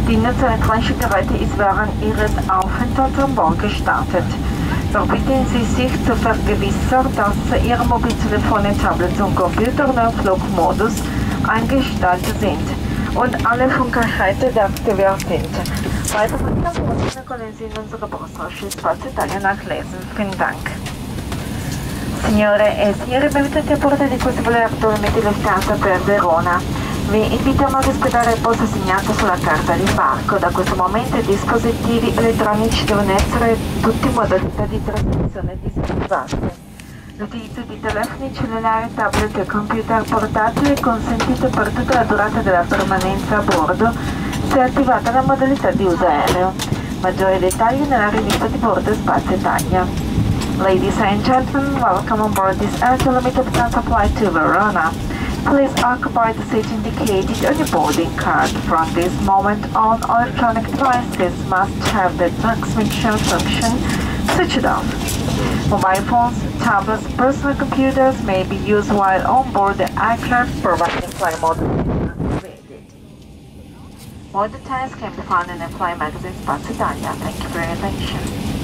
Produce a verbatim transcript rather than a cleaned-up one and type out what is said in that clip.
Die Nutzer elektrischer Geräte ist während ihres Aufenthalts an Bord gestartet. Doch bitten Sie sich zu vergewissern, dass Ihre Mobiltelefone, Tablets und Computer im Flugmodus eingestellt sind und alle Funkgeräte deaktiviert sind. Weitere Informationen können Sie in unserer Browser Spazio Italia nachlesen. Vielen Dank. Signore e signori, benvenuti a bordo di questo volo attualmente illustrato per Verona. Vi invitiamo a rispettare il posto assegnato sulla carta di barco. Da questo momento i dispositivi elettronici devono essere tutti in modalità di trasmissione disattivati. L'utilizzo di telefoni cellulari, tablet e computer portatili è consentito per tutta la durata della permanenza a bordo se attivata la modalità di uso aereo. Maggiori dettagli nella rivista di bordo Spazio Italia. Ladies and gentlemen, welcome on board this Air Limited Transfer flight to Verona. Please occupy the seat indicated on your boarding card. From this moment on, all electronic devices must have the transmission function switched off. Mobile phones, tablets, personal computers may be used while on board the aircraft, providing flight mode activated. More details can be found in the flight magazine Spazio Italia. Thank you for your attention.